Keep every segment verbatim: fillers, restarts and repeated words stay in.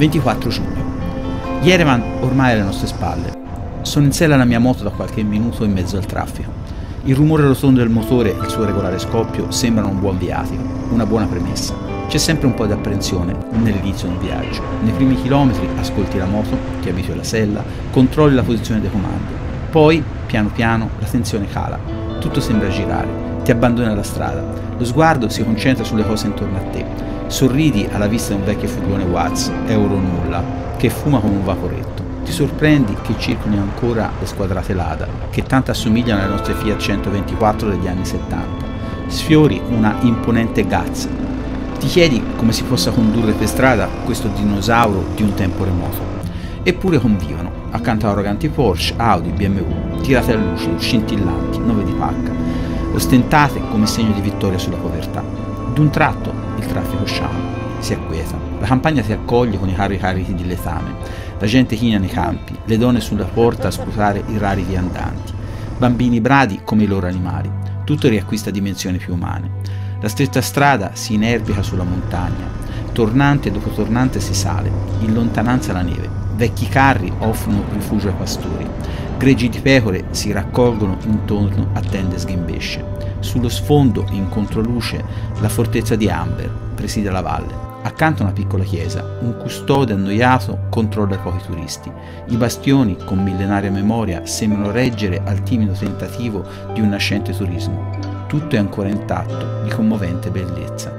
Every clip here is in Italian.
ventiquattro giugno. Yerevan ormai è alle nostre spalle. Sono in sella alla mia moto da qualche minuto in mezzo al traffico. Il rumore rotondo del motore e il suo regolare scoppio sembrano un buon viatico, una buona premessa. C'è sempre un po' di apprensione nell'inizio di un viaggio. Nei primi chilometri ascolti la moto, ti abitui alla sella, controlli la posizione di comando. Poi, piano piano, la tensione cala. Tutto sembra girare. Ti abbandoni alla strada. Lo sguardo si concentra sulle cose intorno a te. Sorridi alla vista di un vecchio furgone Watts, euro nulla, che fuma come un vaporetto. Ti sorprendi che circolino ancora le squadrate Lada, che tanto assomigliano alle nostre Fiat centoventiquattro degli anni settanta. Sfiori una imponente Gaz. Ti chiedi come si possa condurre per strada questo dinosauro di un tempo remoto. Eppure convivono, accanto a arroganti Porsche, Audi, B M W, tirate a lucido, scintillanti, nove di pacca, ostentate come segno di vittoria sulla povertà. D'un tratto il traffico sciama, si acquieta, la campagna ti accoglie con i carri carichi di letame, la gente china nei campi, le donne sulla porta a scrutare i rari viandanti, bambini bradi come i loro animali, tutto riacquista dimensioni più umane. La stretta strada si inerpica sulla montagna, tornante dopo tornante si sale, in lontananza la neve, vecchi carri offrono rifugio ai pastori, greggi di pecore si raccolgono intorno a tende sghimbesce. Sullo sfondo, in controluce, la fortezza di Amber preside la valle. Accanto a una piccola chiesa, un custode annoiato controlla i pochi turisti. I bastioni, con millenaria memoria, sembrano reggere al timido tentativo di un nascente turismo. Tutto è ancora intatto, di commovente bellezza.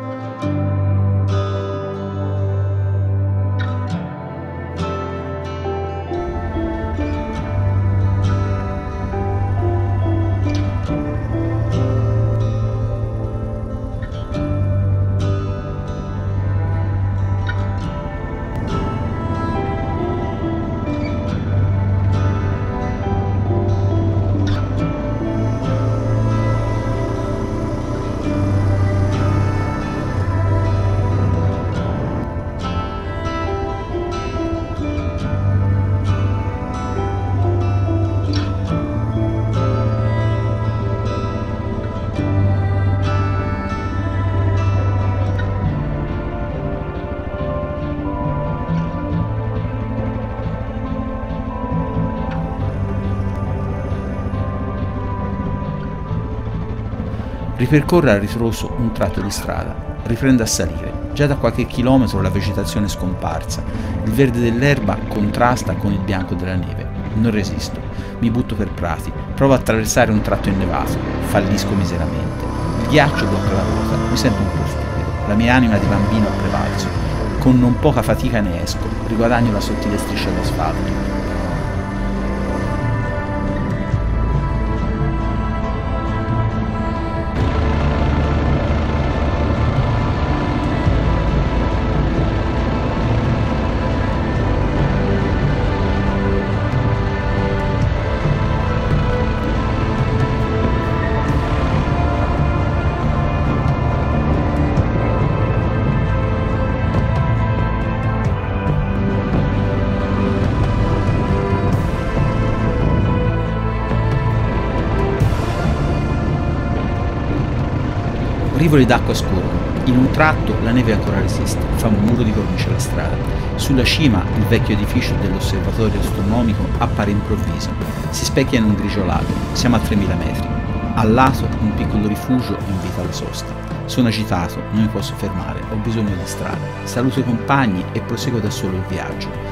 Ripercorre a ritroso un tratto di strada, riprende a salire. Già da qualche chilometro la vegetazione è scomparsa, il verde dell'erba contrasta con il bianco della neve. Non resisto, mi butto per prati, provo a attraversare un tratto innevato, fallisco miseramente. Il ghiaccio blocca la ruota, mi sento un po' stupido, la mia anima di bambino ha prevalso. Con non poca fatica ne esco, riguadagno la sottile striscia d'asfalto. Rivoli d'acqua scorrono, in un tratto la neve ancora resiste, fa un muro di cornice alla strada. Sulla cima il vecchio edificio dell'osservatorio astronomico appare improvviso, si specchia in un grigio lago, siamo a tremila metri. Al lato un piccolo rifugio invita alla sosta. Sono agitato, non mi posso fermare, ho bisogno di strada. Saluto i compagni e proseguo da solo il viaggio.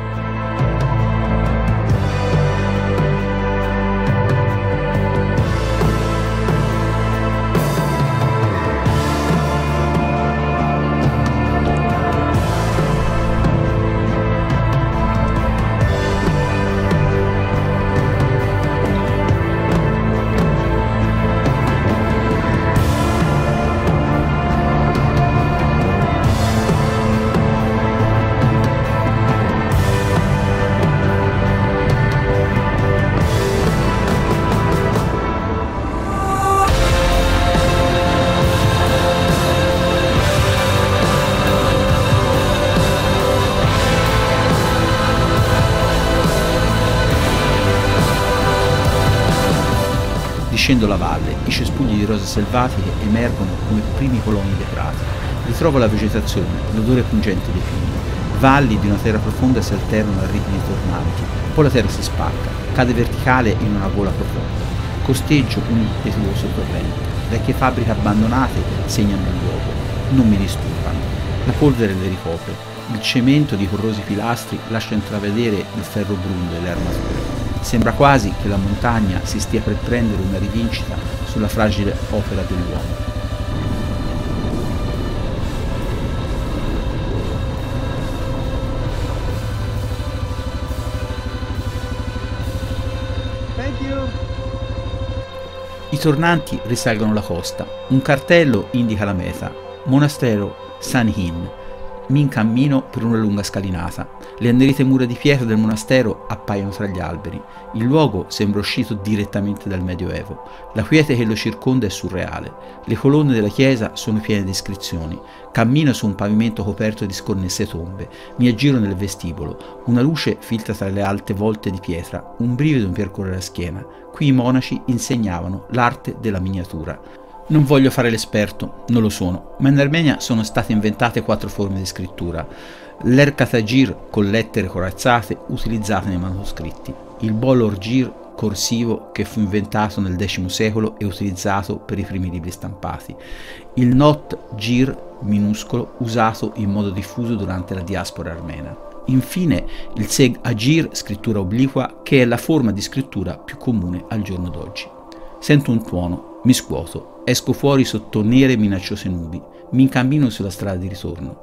Discendo la valle, i cespugli di rose selvatiche emergono come primi coloni dei prati. Ritrovo la vegetazione, l'odore pungente dei pini. Valli di una terra profonda si alternano a ritmi tornanti, poi la terra si spacca, cade verticale in una gola profonda. Costeggio un impetuoso torrente, vecchie fabbriche abbandonate segnano il luogo, non mi disturbano. La polvere le ricopre, il cemento di corrosi pilastri lascia intravedere il ferro bruno delle armature. Sembra quasi che la montagna si stia per prendere una rivincita sulla fragile opera dell'uomo. I tornanti risalgono la costa. Un cartello indica la meta, monastero San Hin. Mi incammino per una lunga scalinata. Le annerite mura di pietra del monastero appaiono tra gli alberi. Il luogo sembra uscito direttamente dal Medioevo. La quiete che lo circonda è surreale. Le colonne della chiesa sono piene di iscrizioni. Cammino su un pavimento coperto di sconnesse tombe. Mi aggiro nel vestibolo. Una luce filtra tra le alte volte di pietra. Un brivido mi percorre la schiena. Qui i monaci insegnavano l'arte della miniatura. Non voglio fare l'esperto, non lo sono, ma in Armenia sono state inventate quattro forme di scrittura. L'Erkatagir con lettere corazzate utilizzate nei manoscritti, il Bolorgir corsivo che fu inventato nel decimo secolo e utilizzato per i primi libri stampati, il Not-Gir minuscolo usato in modo diffuso durante la diaspora armena. Infine il Seg-Agir, scrittura obliqua, che è la forma di scrittura più comune al giorno d'oggi. Sento un tuono, mi scuoto, esco fuori sotto nere e minacciose nubi, mi incammino sulla strada di ritorno.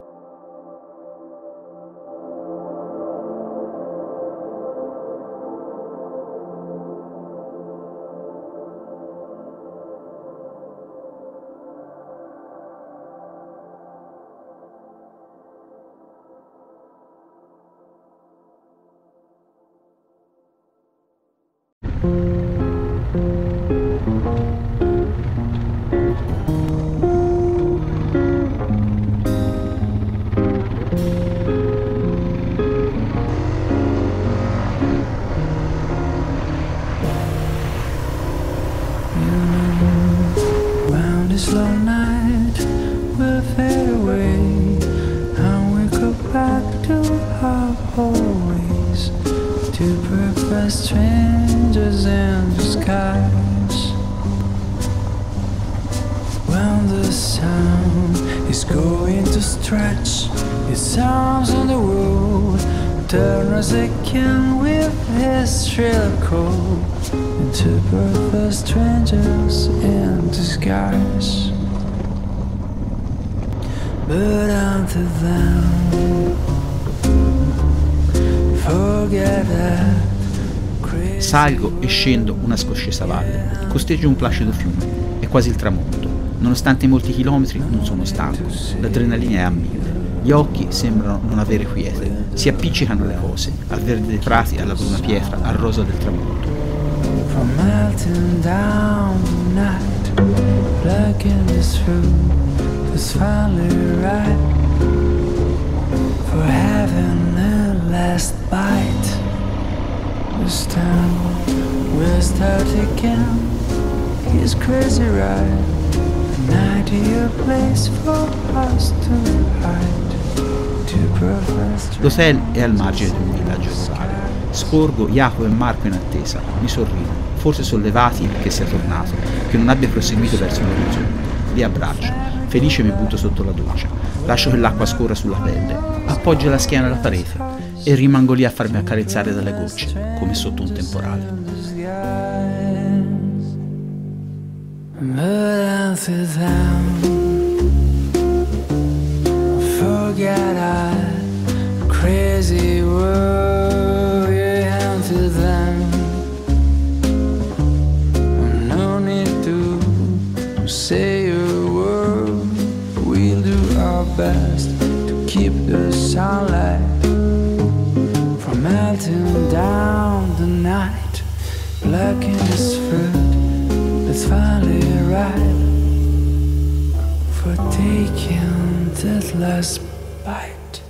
Slow night will fade away, and we go back to our old ways, two perfect strangers in disguise. When the sun is going to stretch its arms on the road, turn us again with his shrill call, into perfect strangers in disguise. But until then, forget that. Salgo e scendo una scoscesa valle, costeggio un placido fiume, è quasi il tramonto. Nonostante i molti chilometri non sono stanco, l'adrenalina è a mille. Gli occhi sembrano non avere quiete, si appiccicano alle cose, al verde dei prati, alla bruna pietra, al rosa del tramonto. From melting down the night, black in this room is finally right for having a last bite. This time we'll start again. He's crazy, right? An ideal place for us to hide. L'hotel è al margine di un villaggio rurale. Scorgo Jacopo e Marco in attesa, mi sorridono, forse sollevati che sia tornato, che non abbia proseguito verso l'orizzonte. Li abbraccio, felice mi butto sotto la doccia, lascio che l'acqua scorra sulla pelle, appoggio la schiena alla parete e rimango lì a farmi accarezzare dalle gocce, come sotto un temporale. Forget our crazy world, yeah, until then. No need to say a word. We'll do our best to keep the sunlight from melting down the night. Black in this fruit that's finally ripe for taking that last bite.